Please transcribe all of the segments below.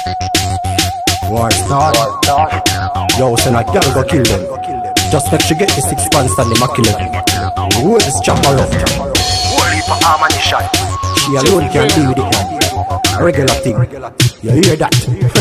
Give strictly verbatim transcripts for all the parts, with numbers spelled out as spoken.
War start. Yo, send a girl go kill them. Just make she get the six pants and them a kill them. Who is chopper up? Holy for ammunition. She alone can deal with it now. Regular thing. You hear that?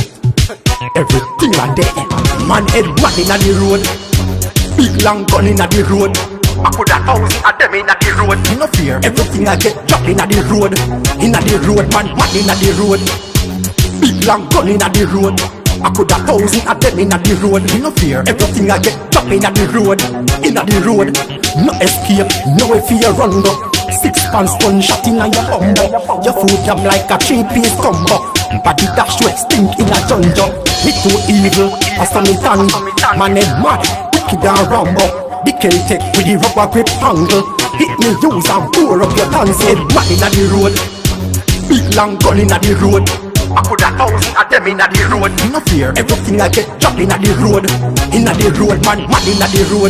Everything a there. Man head mad inna the road. Big long gun inna the road. I put a thousand of them inna the road. No fear. Everything I get dropped inna the road. Inna the road, man mad inna the road. Big long gun inna the road. I could a thousand of them inna the road. No fear. Everything I get dropped inna the road. Inna the road. No escape. No fear run go. Six pants gunshot inna your bumbo. Your food jam like a three-piece combo. Body dash wet stink in a junjo. Me too evil, a summitan. Man head mad, wicked and rambo. The Celtic with the rubber grip handle. Hit me use and pour up your pants. Head mad inna the road. Big long gun inna the road. I put a thousand of them inna the road. No fear, everything I get dropped inna the road. Inna the road, man mad inna the road.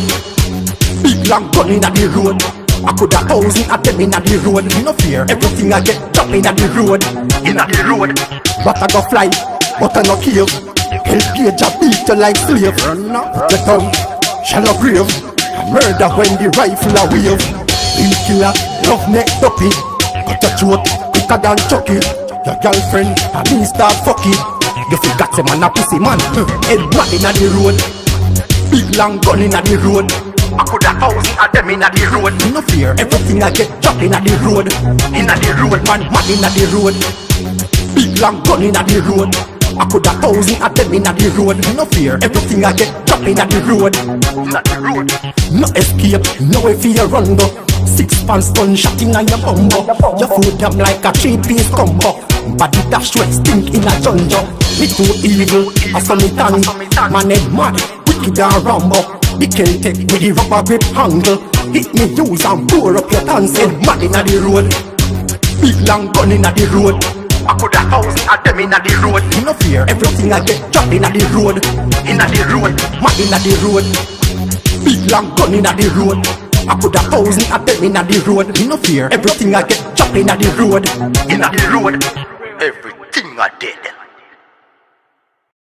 Big long gun inna the road. I could a thousand of them inna the road. No fear, everything I get dropped inna the road. Inna the road. But I go fly, but I no kill. Hell page a beat you like slave. The tongue, shallow grave. Murder when the rifle a wave. Real killer, love neck duppy. Cut your throat, quicker than Chucky. Your girlfriend, a me start fucking. You forgot say man a pussy man. Head mad inna the road. Big long gun inna the road. I put a thousand of them inna the road. No fear, everything I get dropped inna the road. Inna the road, Man mad inna the road. Big long gun inna the road. I put a thousand of them inna the road. No fear, everything I get dropped inna the road. Inna the road. No escape, no fear run go. Six pants gunshot inna your bumbo. Your food jam like a three-piece combo. Body dash wet stink in a junjo. Me too evil, a summitan. Man head mad, wicked and rambo. The Celtic with the rubber grip handle. Hit me use and pour up your pants. Head mad inna the road. Big long gun inna the road. I put a thousand of them inna the road. No fear, everything I get dropped inna the road. Inna the road. Mad inna the road. Big long gun inna the road. I put a thousand of them inna the road. No fear, everything I get dropped inna the road. Inna the road. Everything I did.